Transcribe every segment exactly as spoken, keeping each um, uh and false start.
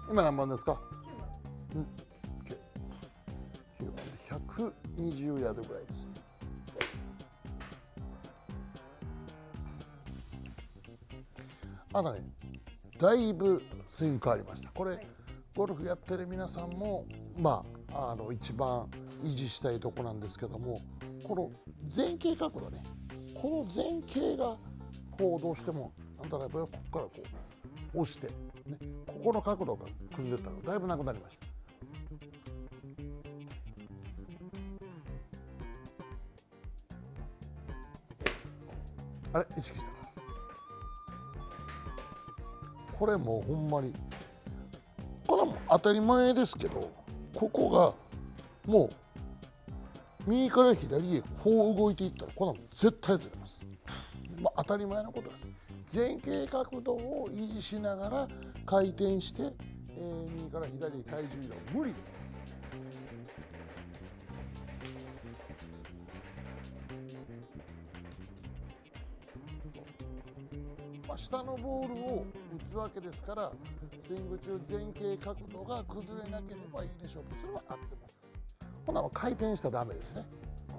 今何番ですか？うん、きゅうばんでひゃくにじゅうヤードぐらいです。まだね、だいぶスイング変わりました。これゴルフやってる皆さんもまああの一番維持したいとこなんですけども、この前傾角度ね、この前傾がこうどうしてもなんだろう、ここからこう押して、ね、ここの角度が崩れたのだいぶなくなりました。あれ意識したか。これもうほんまにこれはもう当たり前ですけど、ここがもう右から左へこう動いていったらこんなの絶対ずれます。まあ、当たり前のことです。前傾角度を維持しながら回転して、えー、右から左へ体重移動無理です。まあ、下のボールを打つわけですから、スイング中前傾角度が崩れなければいいでしょうと、それは合ってます。ほな回転したらダメですね。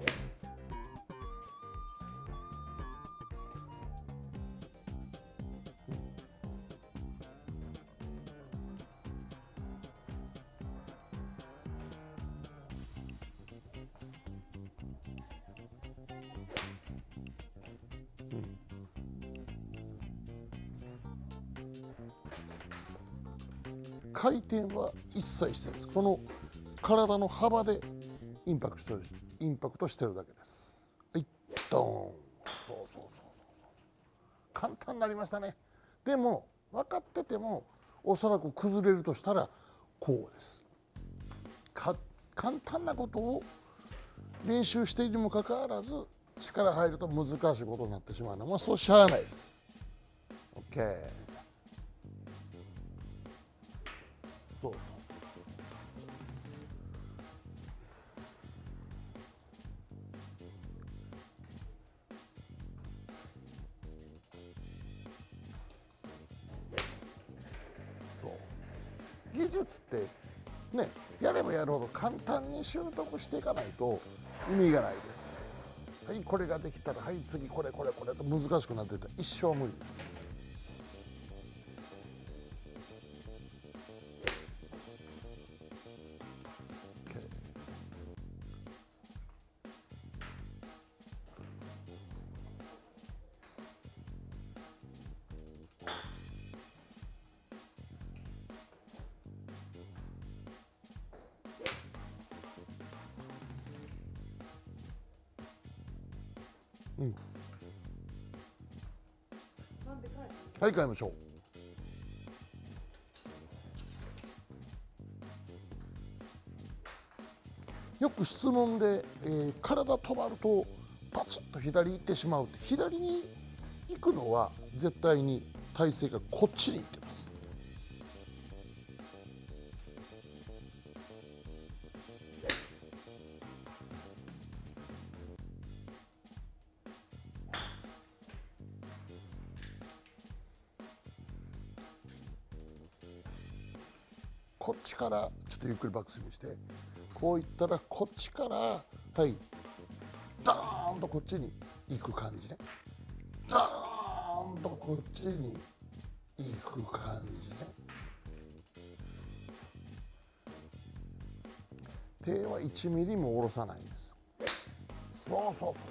回転は一切してないです。この体の幅でインパクトしてる、インパクトしてるだけです。はい、ドーン。そうそうそうそうそう。簡単になりましたね。でも分かっててもおそらく崩れるとしたらこうです。か簡単なことを練習しているにもかかわらず力入ると難しいことになってしまうのはそうしゃあないです。 OK。 そうそう。そう技術ってね、やればやるほど簡単に習得していかないと意味がないです。はい、これができたらはい次これこれこれと難しくなっていったら一生無理です。うん、はい変えましょう。よく質問で、えー、体止まるとパチッと左行ってしまうって、左に行くのは絶対に体勢がこっちに行ってます。こっちからちょっとゆっくりバックスイングして、こういったらこっちからはいダーンとこっちに行く感じね。ダーンとこっちに行く感じね。手はいちミリも下ろさないんです。そうそうそうそうそう。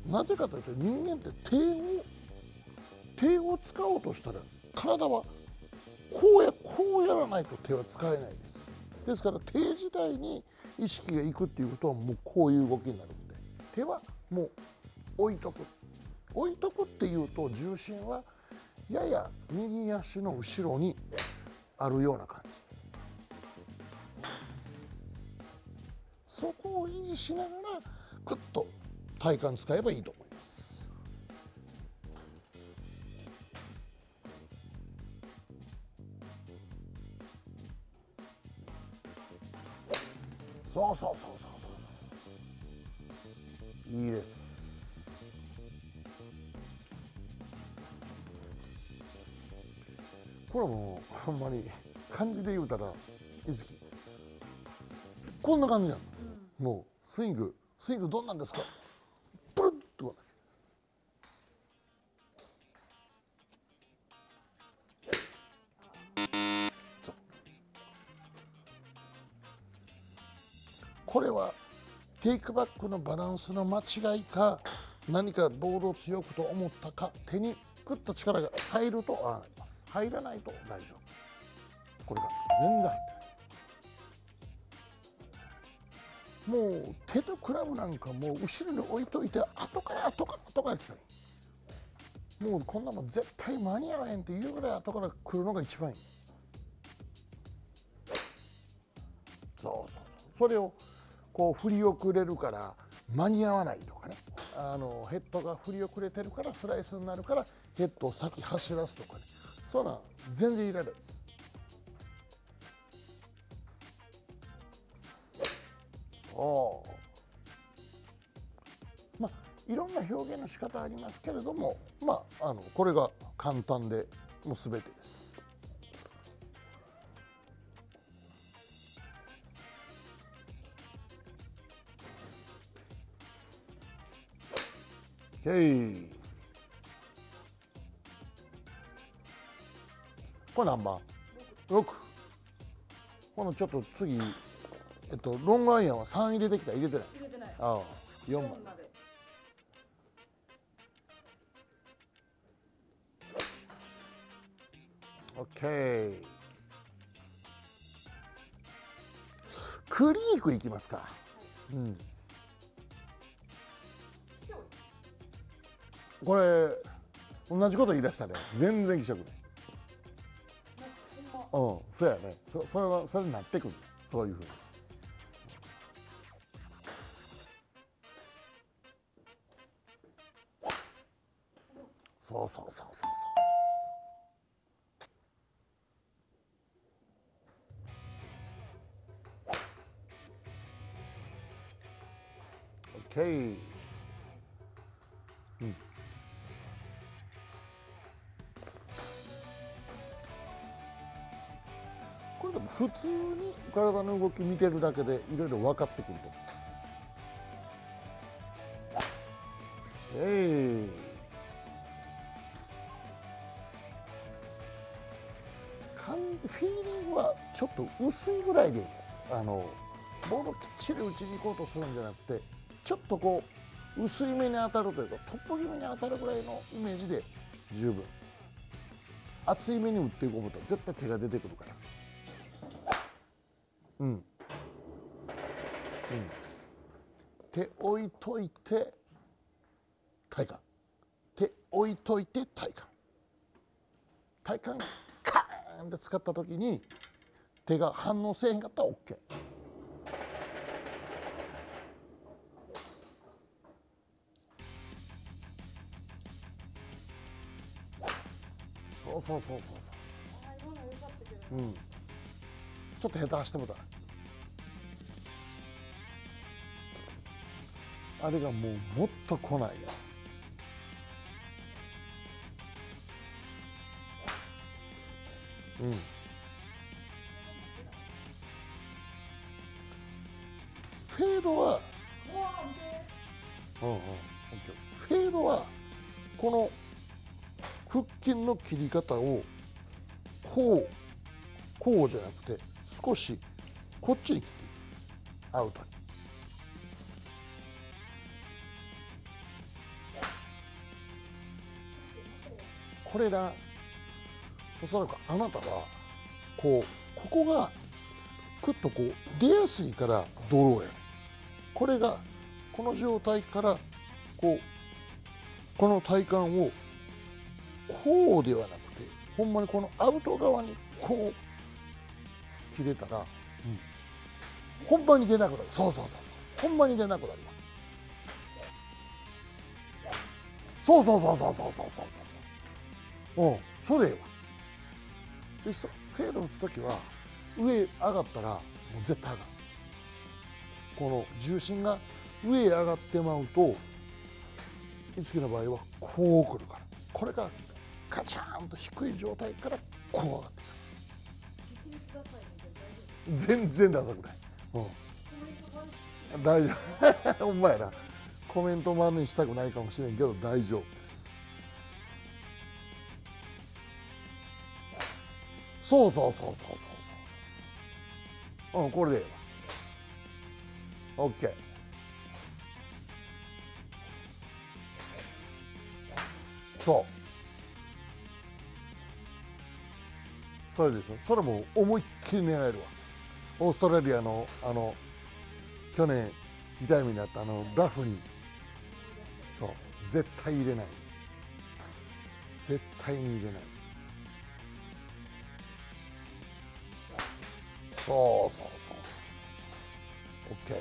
なぜかというと人間って手を手を使おうとしたら体はこうやこうやらないと手は使えないです。ですから手自体に意識がいくっていうことはもうこういう動きになるので、手はもう置いとく。置いとくっていうと重心はやや右足の後ろにあるような感じ。そこを維持しながらグッと体幹使えばいいと思います。そうそうそうそうそうそう。いいです。 これはもうほんまに感じで言うたらいつきこんな感じなの、うん、もうスイングスイングどんなんですか、プルンってこうだけそうこれはテイクバックのバランスの間違いか、何かボールを強くと思ったか、手にグッと力が入るとああなります。入らないと大丈夫。これが全然入ってない。もう手とクラブなんかもう後ろに置いといて、後から後から後から来たり、もうこんなもん絶対間に合わへんっていうぐらい後から来るのが一番いい。そうそうそう。それをこう振り遅れるから間に合わないとかね、あのヘッドが振り遅れてるからスライスになるからヘッドを先走らすとかね、そんなん全然いらないです。そうまあいろんな表現の仕方ありますけれども、まああのこれが簡単でもう全てです。OK。これ何番？ろく。このちょっと次、えっと、ロングアイアンはさん入れてきた？入れてない？ 入れてない。 ああ、よんばん。OK。クリークいきますか。うん。これ同じこと言い出したね。全然気色ない。うん、そうやね。そ、それはそれになってくる。そういうふうに。そうそうそうそうそう。オッケー。うん。これでも普通に体の動き見てるだけでいろいろ分かってくると思う。えい。フィーリングはちょっと薄いぐらいでいい。あのボールをきっちり打ちに行こうとするんじゃなくて、ちょっとこう薄い目に当たるというかトップ気味に当たるぐらいのイメージで十分。厚い目に打っていこうと絶対手が出てくるから。うん、うん、手置いといて体幹、手置いといて体幹、体幹カーンって使った時に手が反応せえへんかったら OK。そうそうそうそうそう。うん。ちょっと下手走ってもた。あれがもうもっと来ないよ。うん。フェードは、うんうん、フェードはこの腹筋の切り方をこうこうじゃなくて少しこっちに切ってアウトに。これらおそらくあなたはこうここがクッとこう出やすいからドローや。これがこの状態からこうこの体幹をこうではなくてほんまにこのアウト側にこう切れたら、うん、ほんまに出なくなる。そうそうそうそう、ほんまに出なくなるわ。そうそうそうそうそうそうそうそう。うん、それええわ。でフェード打つ時は上上がったらもう絶対上がる。この重心が上へ上がってまうといつきの場合はこうくるから、これがカチャーンと低い状態から構上がってる。全然ダサくない。うん、大丈夫。ほんまやな。コメント真似したくないかもしれんけど大丈夫です。そうそうそうそうそうそう。うん、これでええわ。オッケー。そうそれでしょ。それも思いっきり狙えるわ。オーストラリアのあの去年痛い目になったあのラフに、そう絶対入れない、絶対に入れない。そうそうそうそう。 OK。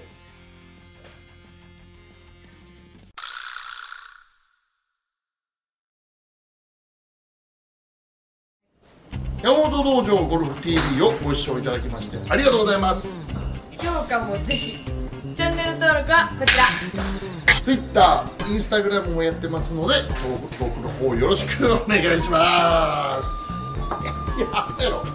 山本道場ゴルフ ティービー をご視聴いただきましてありがとうございます。 評価もぜひ。チャンネル登録はこちら。 Twitter、Instagram もやってますので登録の方よろしくお願いします。やめろ。